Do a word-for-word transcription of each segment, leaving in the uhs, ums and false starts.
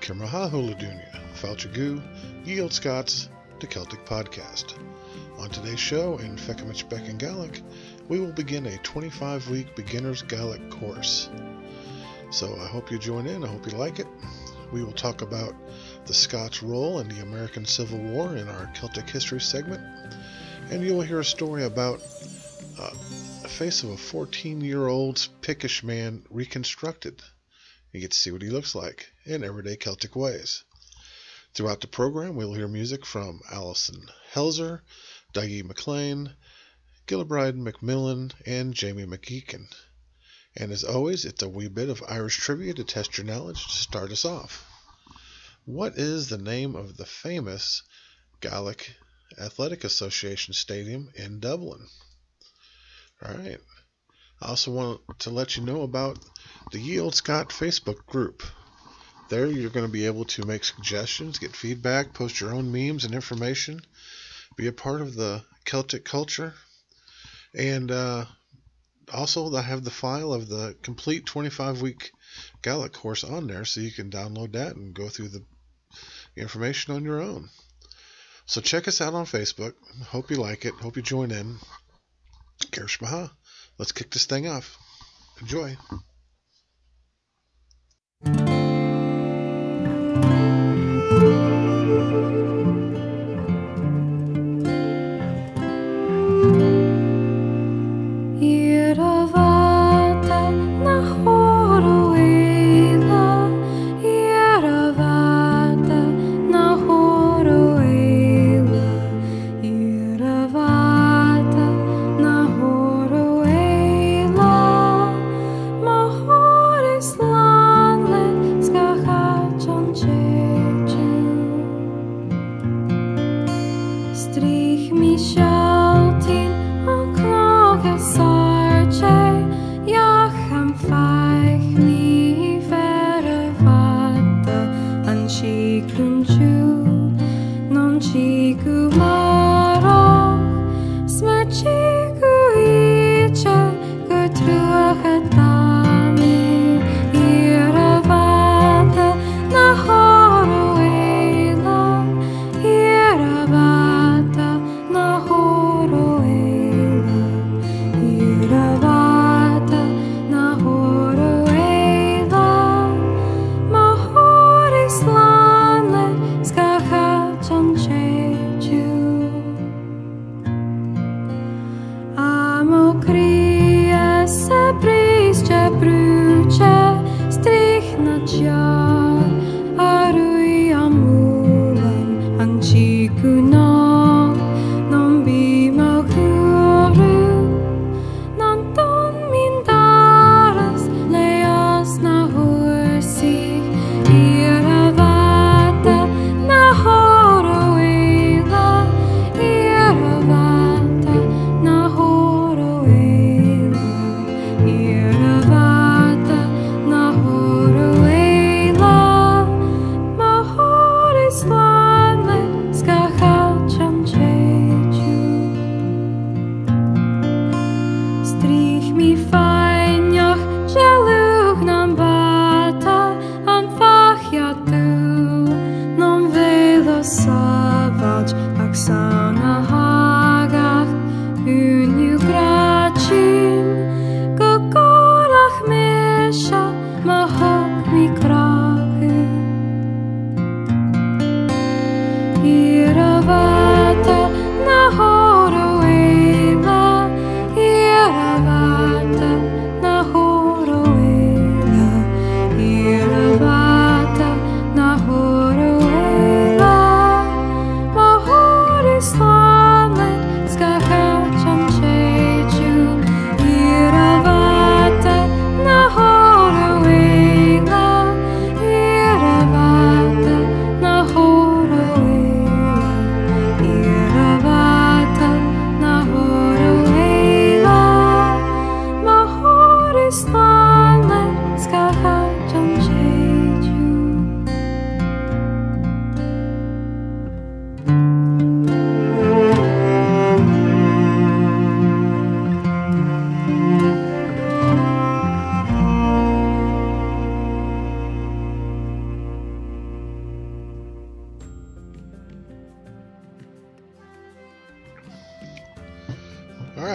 Feuchamaich Beagan Gaidhlig, Scots the Celtic podcast. On today's show in Feuchamaich Beagan Gaidhlig, we will begin a twenty-five week beginner's Gaelic course. So I hope you join in. I hope you like it. We will talk about the Scots' role in the American Civil War in our Celtic history segment, and you will hear a story about uh, the face of a fourteen-year-old Pictish man reconstructed. You get to see what he looks like in everyday Celtic ways. Throughout the program, we'll hear music from Alison Helzer, Dougie MacLean, Gillibride McMillan, and Jamie McGeechan. And as always, it's a wee bit of Irish trivia to test your knowledge to start us off. What is the name of the famous Gaelic Athletic Association Stadium in Dublin? All right. I also want to let you know about the Ye Olde Scot Facebook group. There you're going to be able to make suggestions, get feedback, post your own memes and information, be a part of the Celtic culture, and uh, also I have the file of the complete twenty-five week Gaelic course on there, so you can download that and go through the information on your own. So check us out on Facebook. Hope you like it. Hope you join in. Feuchamaich. Let's kick this thing off. Enjoy.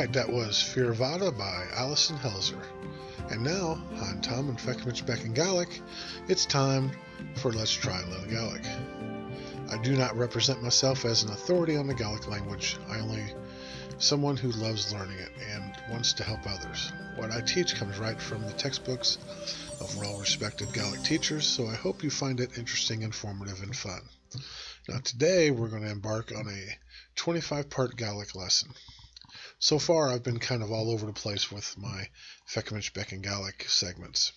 Alright, that was Feuchamaich by Alison Helzer. And now, on Tom and Feuchamaich Beagan Gaidhlig, it's time for Let's Try a Little Gaelic. I do not represent myself as an authority on the Gaelic language. I only someone who loves learning it and wants to help others. What I teach comes right from the textbooks of well-respected Gaelic teachers, so I hope you find it interesting, informative, and fun. Now today we're going to embark on a twenty-five part Gaelic lesson. So far I've been kind of all over the place with my Feuchamaich Beagan Gaidhlig segments.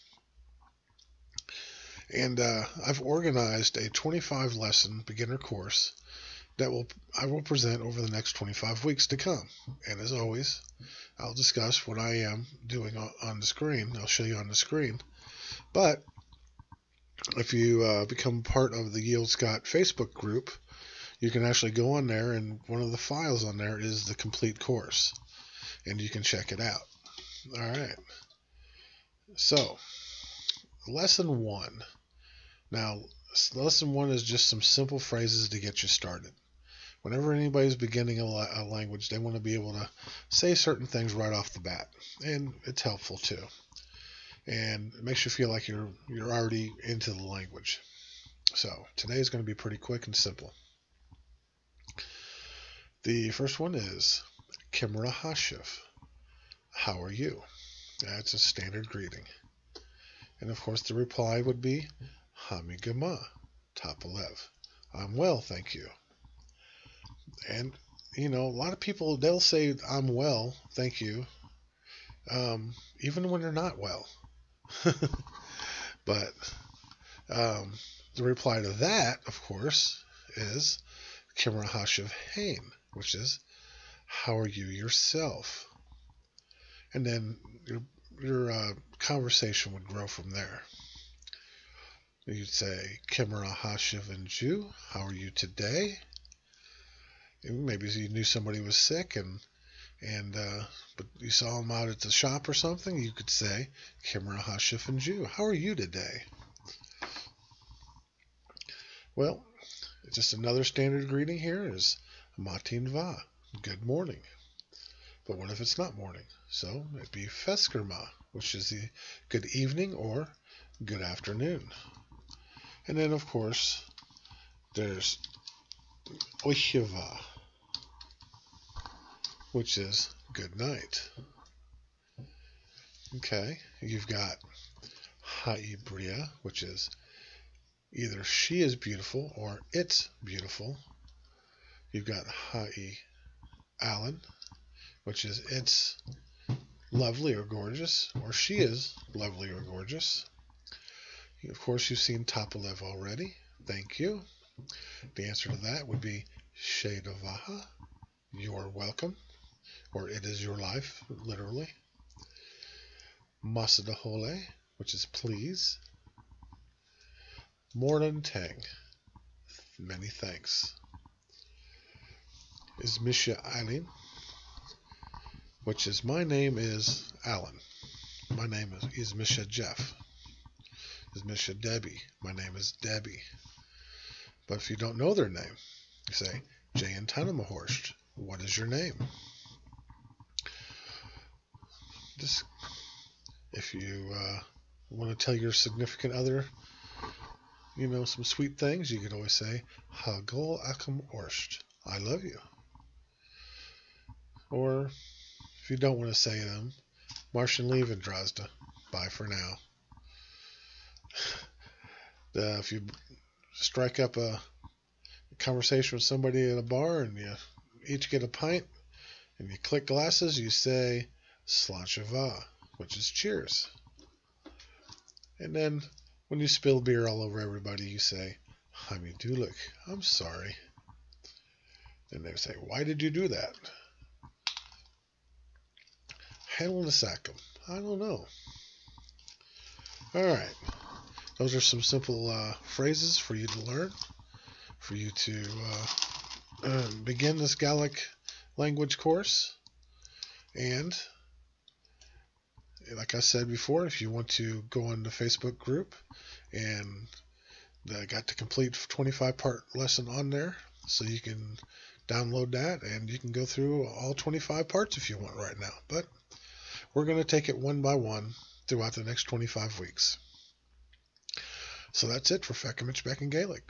And uh, I've organized a twenty-five lesson beginner course that will I will present over the next twenty-five weeks to come. And as always, I'll discuss what I am doing on the screen. I'll show you on the screen. But if you uh, become part of the Olde Scot Facebook group, you can actually go on there, and one of the files on there is the complete course, and you can check it out. All right. So, lesson one. Now, lesson one is just some simple phrases to get you started. Whenever anybody's beginning a, la a language, they want to be able to say certain things right off the bat, and it's helpful too. And it makes you feel like you're you're already into the language. So today is going to be pretty quick and simple. The first one is Kimra Hashiv. How are you? That's a standard greeting. And of course the reply would be Hami Gama Tapalev. I'm well, thank you. And you know, a lot of people, they'll say I'm well, thank you, um, even when they're not well. But um, the reply to that, of course, is Kimra Hashiv Hain, which is how are you yourself? And then your your uh, conversation would grow from there. You'd say Kimra Hashiv and Jew, how are you today? Maybe you knew somebody was sick and and uh, but you saw them out at the shop or something. You could say Kimra Hashiv and Jew, how are you today? Well, just another standard greeting here is Matin Va, good morning. But what if it's not morning? So it'd be Feskerma, which is the good evening or good afternoon. And then of course there's Oichiva, which is good night. Okay, you've got Haibria, which is either she is beautiful or it's beautiful. You've got Hai Allen, which is it's lovely or gorgeous, or she is lovely or gorgeous. Of course, you've seen Tapalev already. Thank you. The answer to that would be Shedavaha, you're welcome, or it is your life, literally. Masadahole, which is please. Mordan Tang, many thanks. Is Misha Eileen, which is my name is Alan. My name is, is Misha Jeff. Is Misha Debbie. My name is Debbie. But if you don't know their name, you say, Jay and Tanamahorst, what is your name? Just, if you uh, want to tell your significant other, you know, some sweet things, you could always say, Hagol Akam Orst, I love you. Or, if you don't want to say them, Martian leave in Drazda, bye for now. Uh, if you strike up a conversation with somebody at a bar and you each get a pint and you click glasses, you say Slachava, which is cheers. And then when you spill beer all over everybody, you say Hamidulik, I'm sorry. And they say, why did you do that? Hanlasakum, I don't know. All right. Those are some simple uh, phrases for you to learn, for you to uh, uh, begin this Gaelic language course. And like I said before, if you want to go on the Facebook group, and I got the complete twenty-five part lesson on there, so you can download that, and you can go through all twenty-five parts if you want right now. But we're going to take it one by one throughout the next twenty-five weeks. So that's it for Feuchamaich Beagan Gaidhlig.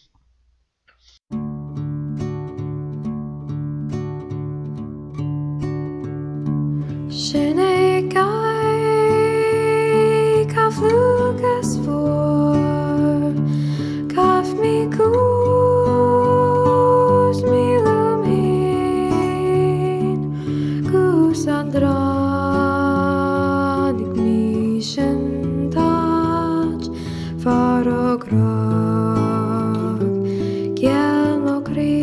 Sinné gai ka flugas for kaf mi gus mi lumin gus andranik mi shentaj farograd gelmo kri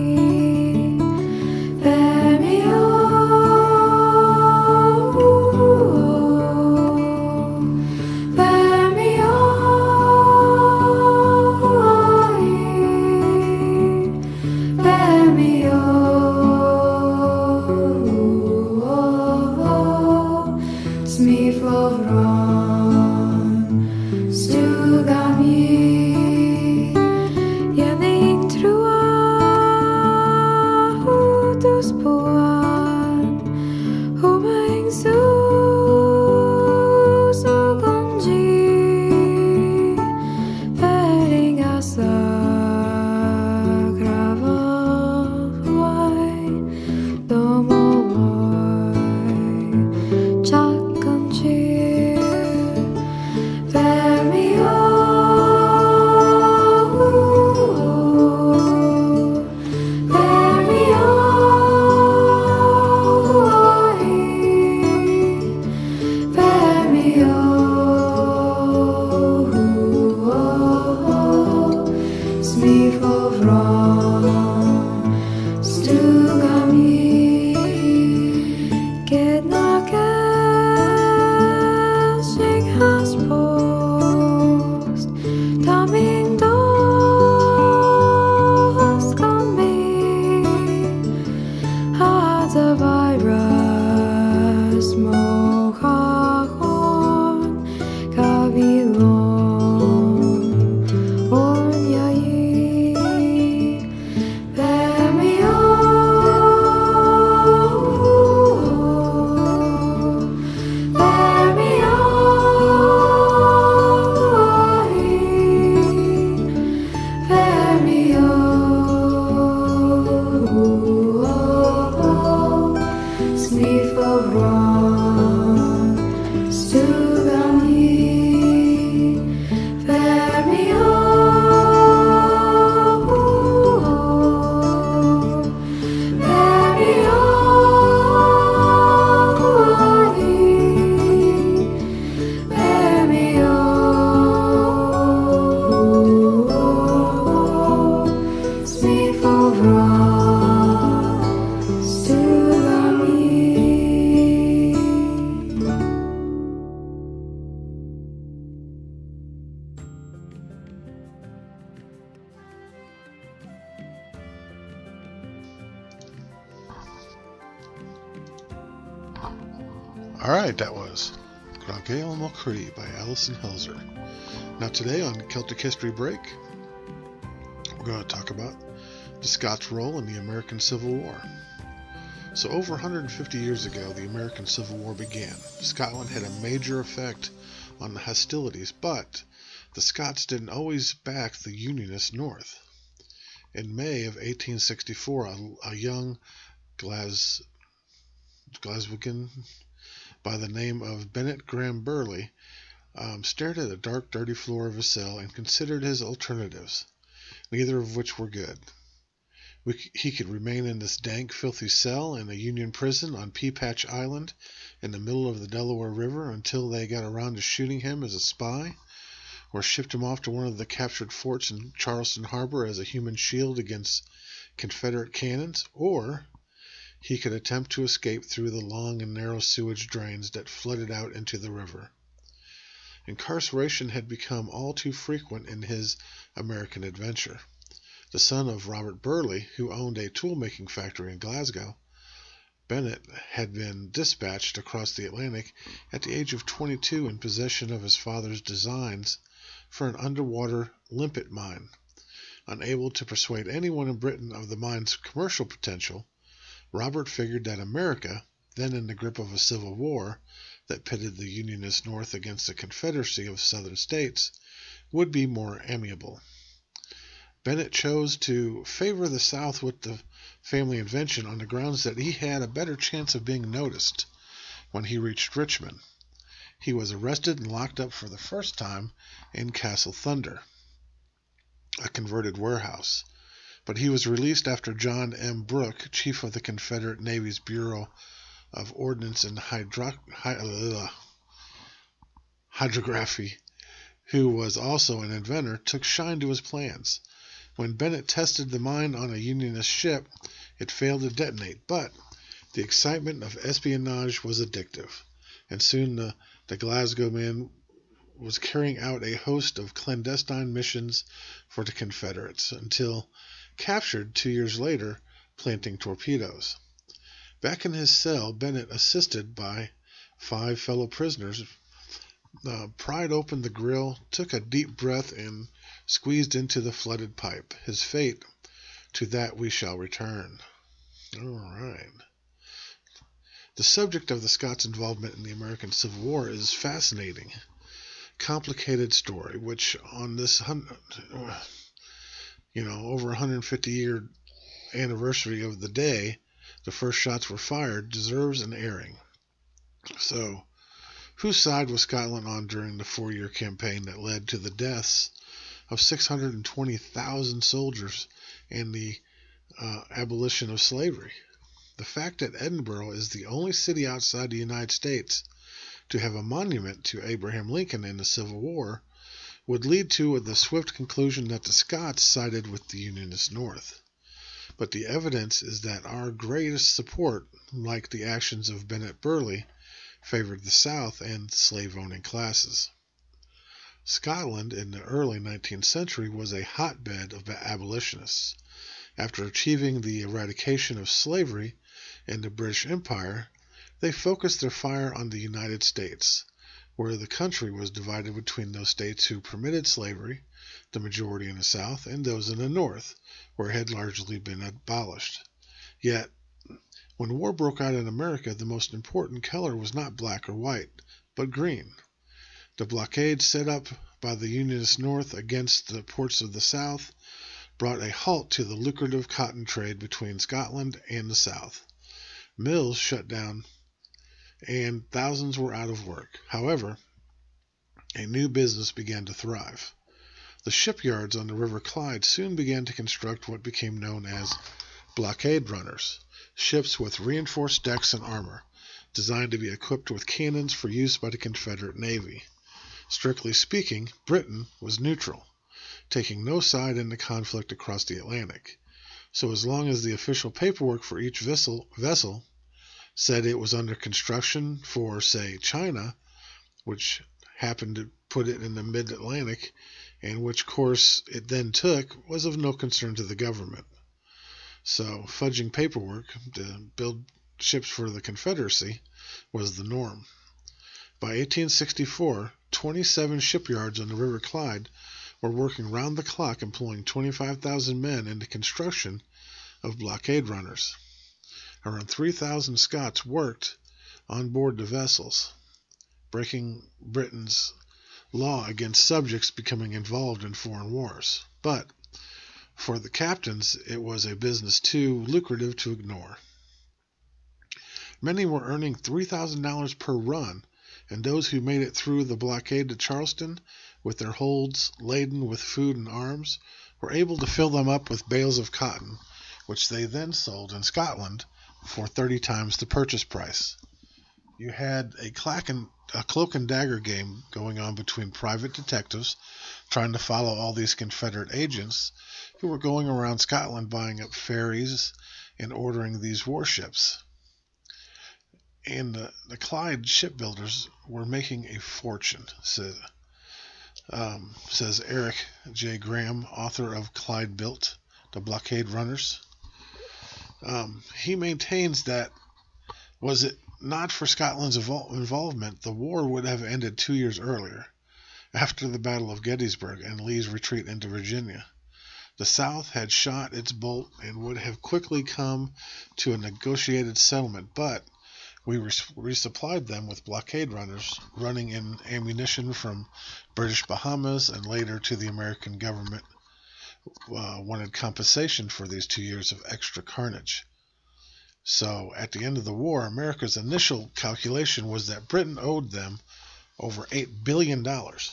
Alright, that was Gragael Mocree by Alison Helzer. Now today on Celtic History Break, we're going to talk about the Scots' role in the American Civil War. So over one hundred fifty years ago, the American Civil War began. Scotland had a major effect on the hostilities, but the Scots didn't always back the Unionist North. In May of eighteen sixty-four, a, a young Glas, Glaswegian by the name of Bennet Graham Burleigh um, stared at the dark, dirty floor of his cell and considered his alternatives, neither of which were good. We, he could remain in this dank, filthy cell in a Union prison on Pea Patch Island in the middle of the Delaware River until they got around to shooting him as a spy, or shipped him off to one of the captured forts in Charleston Harbor as a human shield against Confederate cannons, or he could attempt to escape through the long and narrow sewage drains that flooded out into the river. Incarceration had become all too frequent in his American adventure. The son of Robert Burleigh, who owned a tool-making factory in Glasgow, Bennet had been dispatched across the Atlantic at the age of twenty-two in possession of his father's designs for an underwater limpet mine. Unable to persuade anyone in Britain of the mine's commercial potential, Robert figured that America, then in the grip of a civil war that pitted the Unionist North against a confederacy of southern states, would be more amiable. Bennett chose to favor the South with the family invention on the grounds that he had a better chance of being noticed when he reached Richmond. He was arrested and locked up for the first time in Castle Thunder, a converted warehouse, but he was released after John M. Brooke, chief of the Confederate Navy's Bureau of Ordnance and Hydro- Hy- Hydrography, who was also an inventor, took shine to his plans. When Bennett tested the mine on a Unionist ship, it failed to detonate, but the excitement of espionage was addictive, and soon the, the Glasgow man was carrying out a host of clandestine missions for the Confederates, until captured two years later, planting torpedoes. Back in his cell, Bennett, assisted by five fellow prisoners, uh, pried open the grill, took a deep breath, and squeezed into the flooded pipe. His fate, to that we shall return. All right. The subject of the Scots' involvement in the American Civil War is fascinating, complicated story, which on this, you know, over one hundred fifty year anniversary of the day the first shots were fired, deserves an airing. So, whose side was Scotland on during the four-year campaign that led to the deaths of six hundred twenty thousand soldiers and the uh, abolition of slavery? The fact that Edinburgh is the only city outside the United States to have a monument to Abraham Lincoln in the Civil War would lead to the swift conclusion that the Scots sided with the Unionist North. But the evidence is that our greatest support, like the actions of Bennett Burleigh, favored the South and slave-owning classes. Scotland in the early nineteenth century was a hotbed of abolitionists. After achieving the eradication of slavery in the British Empire, they focused their fire on the United States, where the country was divided between those states who permitted slavery, the majority in the South, and those in the North, where it had largely been abolished. Yet, when war broke out in America, the most important color was not black or white, but green. The blockade set up by the Unionist North against the ports of the South brought a halt to the lucrative cotton trade between Scotland and the South. Mills shut down, and thousands were out of work. However, a new business began to thrive. The shipyards on the River Clyde soon began to construct what became known as blockade runners, ships with reinforced decks and armor, designed to be equipped with cannons for use by the Confederate Navy. Strictly speaking, Britain was neutral, taking no side in the conflict across the Atlantic. So as long as the official paperwork for each vessel, vessel said it was under construction for, say, China, which happened to put it in the mid-Atlantic, and which course it then took, was of no concern to the government. So fudging paperwork to build ships for the Confederacy was the norm. By eighteen sixty-four, twenty-seven shipyards on the River Clyde were working round the clock, employing twenty-five thousand men in the construction of blockade runners. Around three thousand Scots worked on board the vessels, breaking Britain's law against subjects becoming involved in foreign wars. But for the captains, it was a business too lucrative to ignore. Many were earning three thousand dollars per run, and those who made it through the blockade to Charleston with their holds laden with food and arms were able to fill them up with bales of cotton, which they then sold in Scotland for thirty times the purchase price. You had a, clack and, a cloak and dagger game going on between private detectives trying to follow all these Confederate agents who were going around Scotland buying up ferries and ordering these warships. And the, the Clyde shipbuilders were making a fortune, says, um, says Eric J. Graham, author of Clyde Built, The Blockade Runners. Um, he maintains that, was it not for Scotland's evol- involvement, the war would have ended two years earlier, after the Battle of Gettysburg and Lee's retreat into Virginia. The South had shot its bolt and would have quickly come to a negotiated settlement, but we res- resupplied them with blockade runners, running in ammunition from British Bahamas, and later to the American government uh, wanted compensation for these two years of extra carnage. So at the end of the war, America's initial calculation was that Britain owed them over eight billion dollars.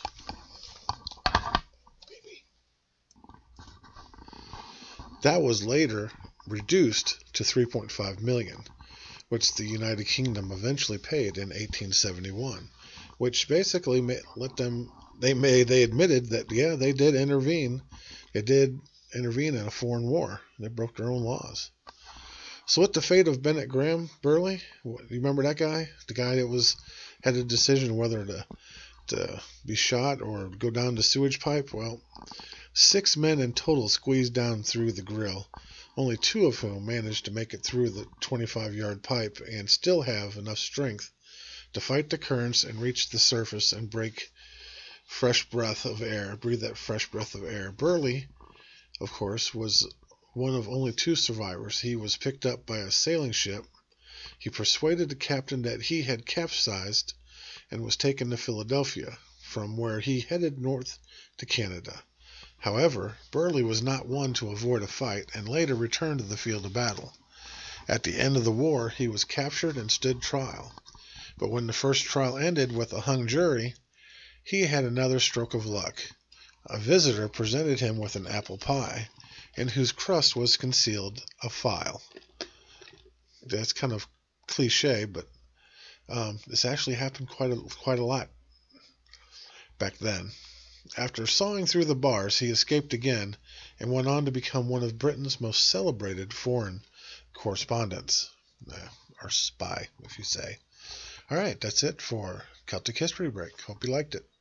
That was later reduced to three point five million dollars, which the United Kingdom eventually paid in eighteen seventy-one, which basically let them, they may, they admitted that, yeah, they did intervene. They did intervene in a foreign war. They broke their own laws. So what the fate of Bennett Graham Burley? You remember that guy? The guy that was had a decision whether to to be shot or go down the sewage pipe? Well, six men in total squeezed down through the grill, only two of whom managed to make it through the twenty-five-yard pipe and still have enough strength to fight the currents and reach the surface and break fresh breath of air, breathe that fresh breath of air. Burley, of course, was one of only two survivors. He was picked up by a sailing ship. He persuaded the captain that he had capsized and was taken to Philadelphia, from where he headed north to Canada. However, Burley was not one to avoid a fight and later returned to the field of battle. At the end of the war, he was captured and stood trial. But when the first trial ended with a hung jury, he had another stroke of luck. A visitor presented him with an apple pie, in whose crust was concealed a file. That's kind of cliche, but um, this actually happened quite a, quite a lot back then. After sawing through the bars, he escaped again and went on to become one of Britain's most celebrated foreign correspondents, uh, or spy, if you say. All right, that's it for Celtic History Break. Hope you liked it.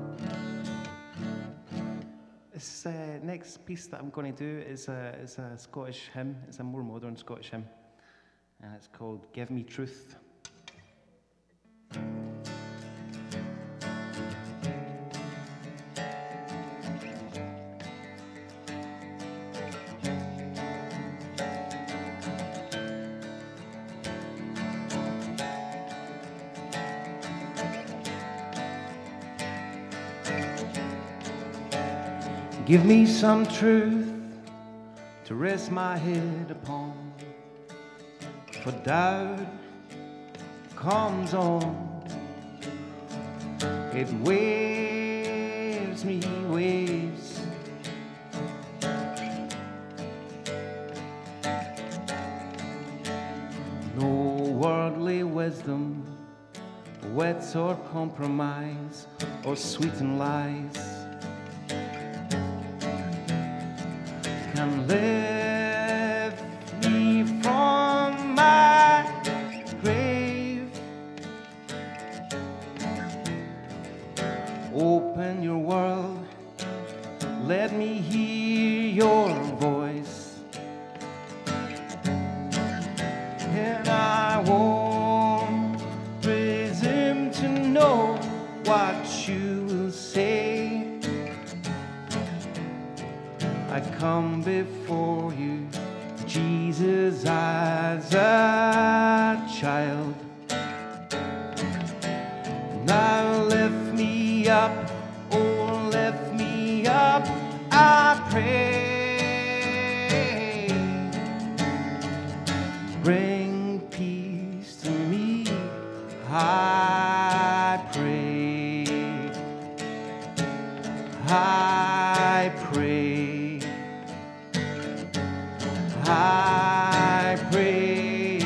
This uh, next piece that I'm going to do is a, is a Scottish hymn. It's a more modern Scottish hymn, and it's called Give Me Truth. Give me some truth to rest my head upon, for doubt comes on. It waves me, waves. No worldly wisdom wets or compromise or sweeten lies can lift me from my grave. Open your world, let me hear your voice, and I won't presume to know what you will say. I come before you, Jesus, as a child. Now lift me up, oh lift me up, I pray. Bring peace to me, I pray. I pray. I pray.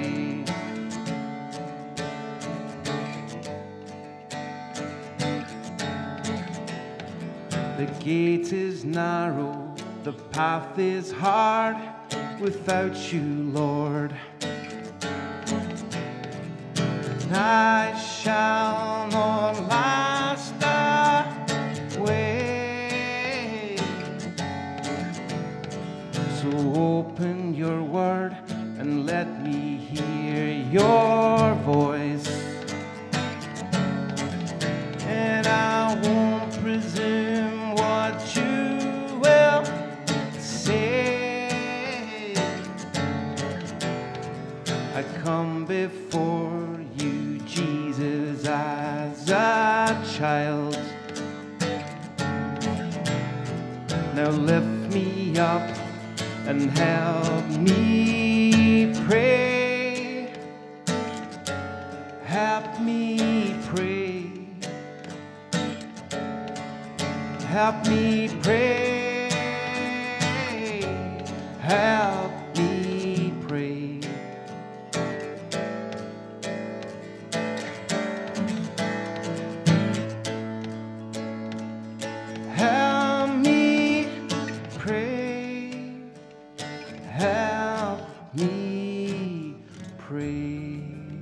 The gate is narrow, the path is hard without you, Lord. And I shall not last away. So open your word and let me hear your voice, and I won't presume what you will before you, Jesus, as a child. Now lift me up and help me pray. Help me pray. Help me pray. Help me pray. Help me pray. Help me pray.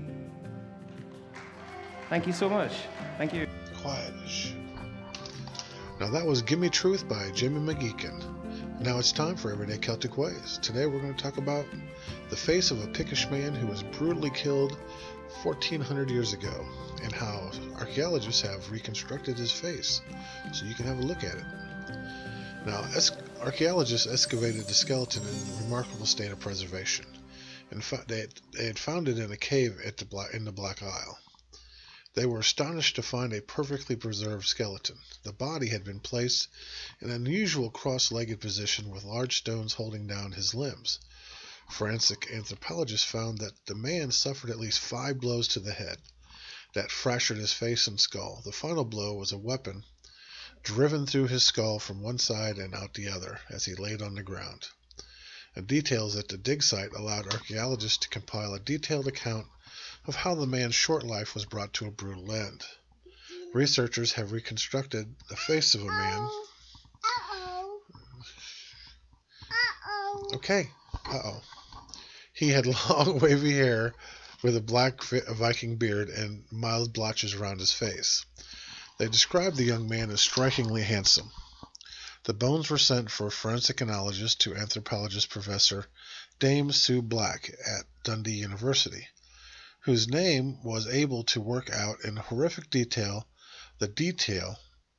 Thank you so much. Thank you. Quietish. Now that was Gimme Truth by Jimmy McGeekin. Now it's time for Everyday Celtic Ways. Today we're going to talk about the face of a Pictish man who was brutally killed fourteen hundred years ago, and how archaeologists have reconstructed his face so you can have a look at it. Now, es- archaeologists excavated the skeleton in a remarkable state of preservation, and fa- they, had, they had found it in a cave at the Black, in the Black Isle. They were astonished to find a perfectly preserved skeleton. The body had been placed in an unusual cross-legged position with large stones holding down his limbs. Forensic anthropologists found that the man suffered at least five blows to the head that fractured his face and skull. The final blow was a weapon driven through his skull from one side and out the other as he laid on the ground. And details at the dig site allowed archaeologists to compile a detailed account of how the man's short life was brought to a brutal end. Researchers have reconstructed the face of a man. Okay. Uh-oh. He had long, wavy hair with a black Viking beard and mild blotches around his face. They described the young man as strikingly handsome. The bones were sent for forensic analysis to anthropologist Professor Dame Sue Black at Dundee University, whose name was able to work out in horrific detail the detail,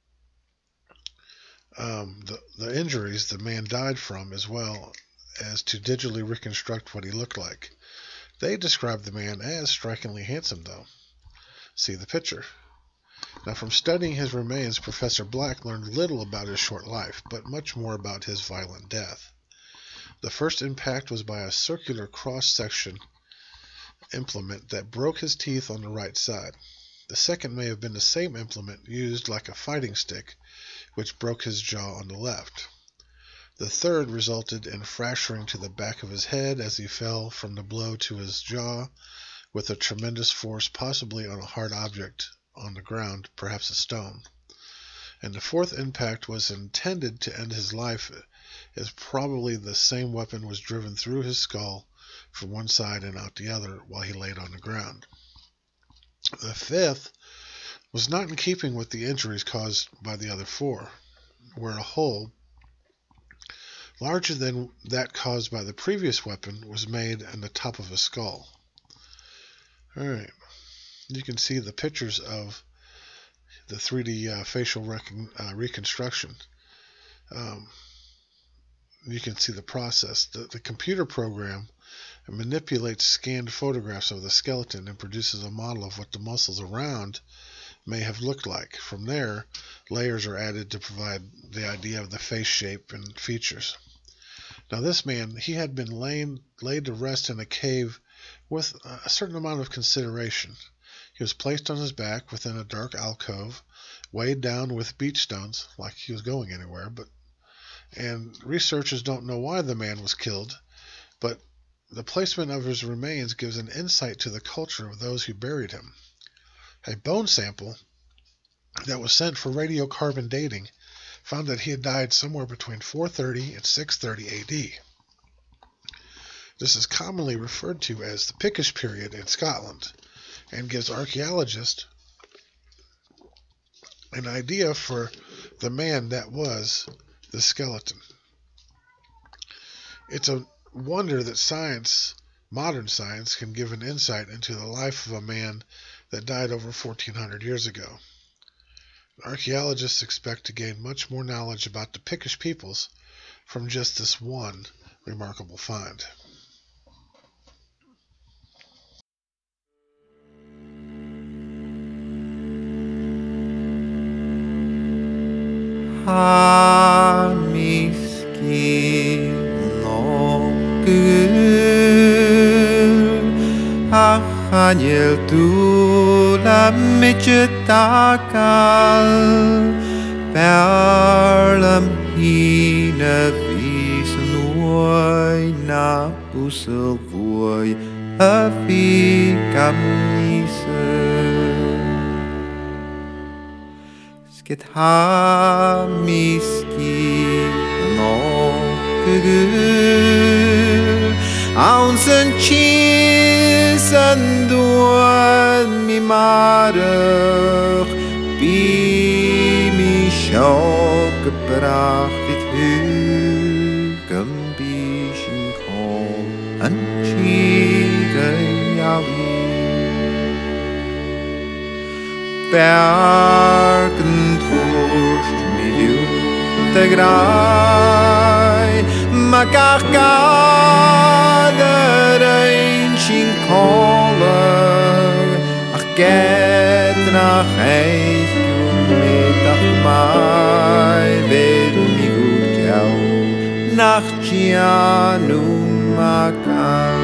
um, the, the injuries the man died from, as well as to digitally reconstruct what he looked like. They described the man as strikingly handsome, though. See the picture. Now, from studying his remains, Professor Black learned little about his short life, but much more about his violent death. The first impact was by a circular cross-section implement that broke his teeth on the right side. The second may have been the same implement used like a fighting stick, which broke his jaw on the left. The third resulted in fracturing to the back of his head as he fell from the blow to his jaw with a tremendous force, possibly on a hard object on the ground, perhaps a stone. And the fourth impact was intended to end his life, as probably the same weapon was driven through his skull from one side and out the other while he laid on the ground. The fifth was not in keeping with the injuries caused by the other four, where a hole larger than that caused by the previous weapon was made in the top of his skull. Alright, you can see the pictures of the three D uh, facial recon- uh, reconstruction. Um, you can see the process. The, the computer program manipulates scanned photographs of the skeleton and produces a model of what the muscles around may have looked like. From there, layers are added to provide the idea of the face shape and features. Now this man, he had been laid, laid to rest in a cave with a certain amount of consideration. He was placed on his back within a dark alcove, weighed down with beach stones, like he was going anywhere, but and researchers don't know why the man was killed, but the placement of his remains gives an insight to the culture of those who buried him. A bone sample that was sent for radiocarbon dating found that he had died somewhere between four thirty and six thirty A D. This is commonly referred to as the Pictish period in Scotland, and gives archaeologists an idea for the man that was the skeleton. It's a wonder that science, modern science, can give an insight into the life of a man that died over fourteen hundred years ago. Archaeologists expect to gain much more knowledge about the Pictish peoples from just this one remarkable find. hamiski no gul aniel tu la mitjetakal perlam hina vis nuoi na pusel voi afi kamnise sket hamiski no gul Aunsen chisen duan mi marach bi mi shock gebracht dit hugem bischen kol an chige yawi bergen trust mi du te grai makaka Get nach heich mit ach mai ved mi gut kau nach chianu makal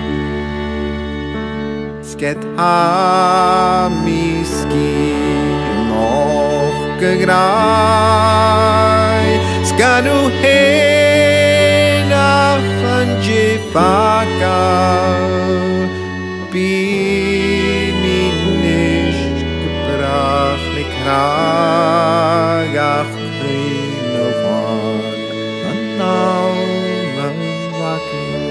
sket ha miski noch gegrai skanu he nach van jefakal bi Kragach clean of one and now I'm walking.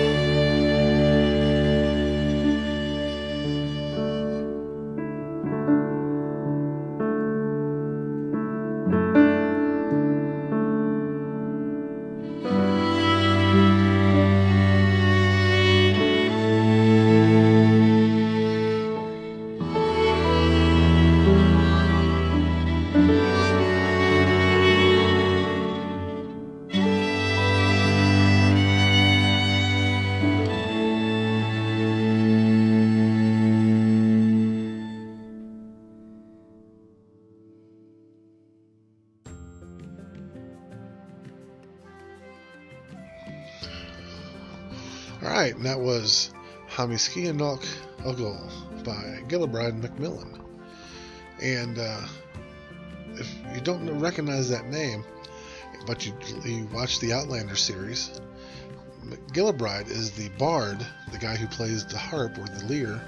Alright, and that was Hamiski and Nok Ugol by Gillibride Macmillan. And uh, if you don't recognize that name, but you, you watch the Outlander series, Gillibride is the bard, the guy who plays the harp or the lyre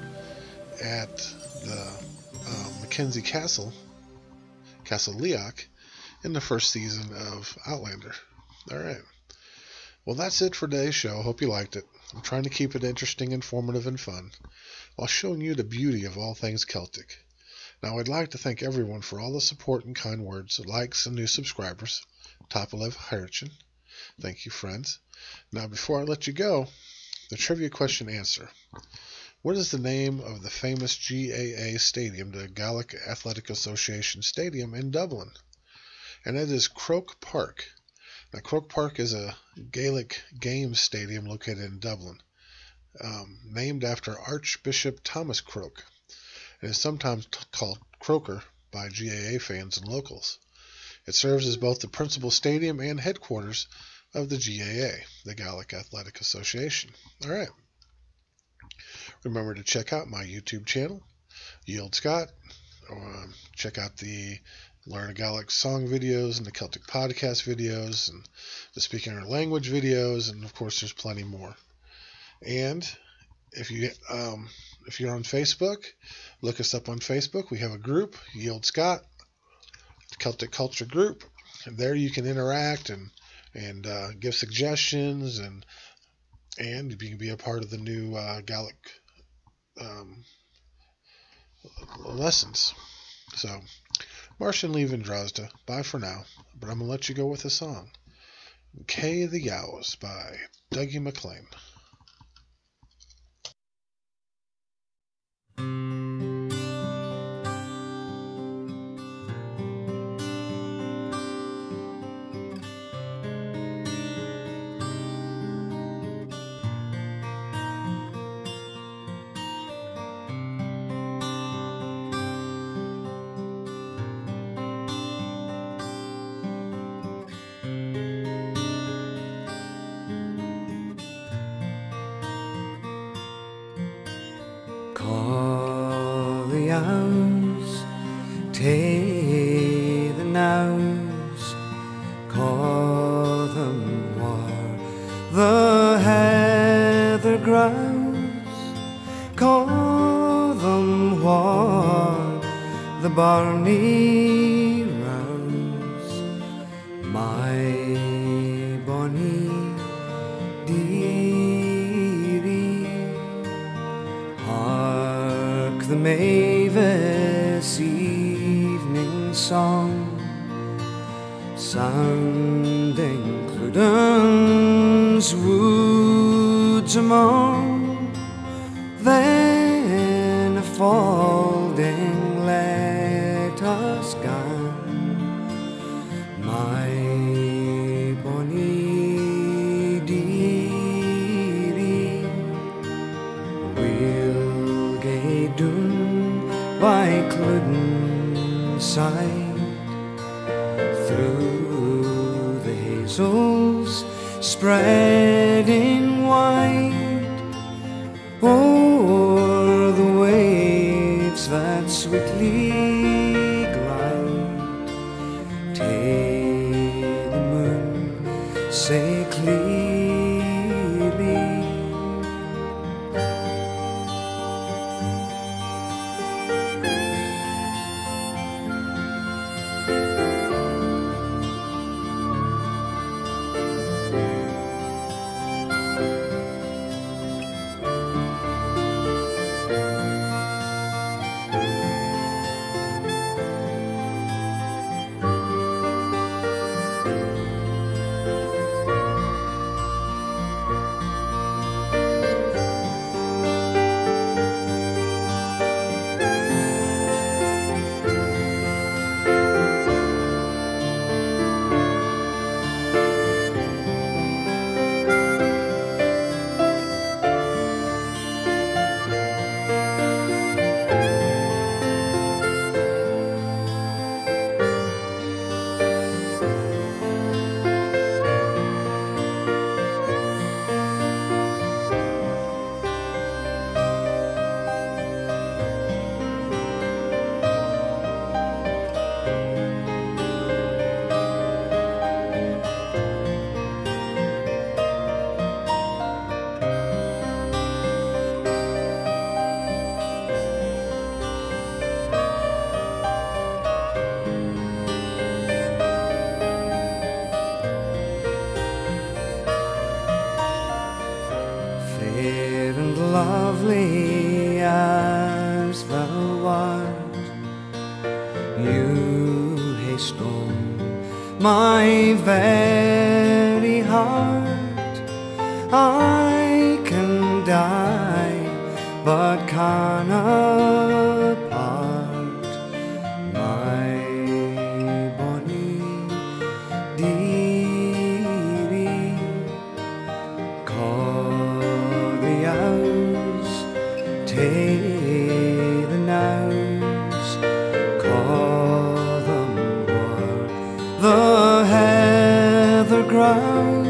at the um, Mackenzie Castle, Castle Leoch, in the first season of Outlander. Alright. Well, that's it for today's show. Hope you liked it. I'm trying to keep it interesting, informative, and fun, while showing you the beauty of all things Celtic. Now, I'd like to thank everyone for all the support and kind words, likes, and new subscribers. Topalev Hirchin. Thank you, friends. Now, before I let you go, the trivia question answer. What is the name of the famous G A A stadium, the Gaelic Athletic Association Stadium in Dublin? And it is Croke Park. Now, Croke Park is a Gaelic Games stadium located in Dublin, um, named after Archbishop Thomas Croke. It is sometimes t- called Croker by G A A fans and locals. It serves as both the principal stadium and headquarters of the G A A, the Gaelic Athletic Association. All right. Remember to check out my YouTube channel, Olde Scot, or um, check out the Learn a Gaelic song videos and the Celtic podcast videos and the Speaking Our Language videos, and of course there's plenty more. And if you um, if you're on Facebook, look us up on Facebook. We have a group, Olde Scot, Celtic Culture Group, and there you can interact and and uh, give suggestions and and you can be a part of the new uh, Gaelic um, lessons. So. Martian leaving Drozda. Bye for now, but I'm going to let you go with a song. Kay the Yows by Dougie MacLean. nows, tae the nows, call them war, the heather grouse, call them war, the barney rouse, my bonny dearie, hark the mavis evening song, sounding Cluden's woods among, then a falding let us gang, my bonny dearie, we'll gae doon by Cluden's side, through the hazels spreading wide, o'er the waves that sweetly glide, tae the moon sae clearly. Fair and lovely as thou art, you hae stone my very heart. I can die, but cannot part, my bonny dearie, call the owls, tae the nows, call them war, the heather grouse,